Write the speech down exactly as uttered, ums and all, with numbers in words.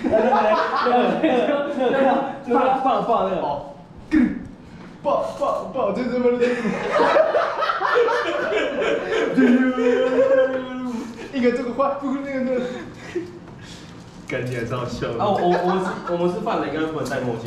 那个那个那个那个放放放那个哦， 爆爆爆，就这么的。一个这个话，不那个那个。感觉还是好笑的。 啊，我我我们是我们是犯人，应该不能戴墨镜。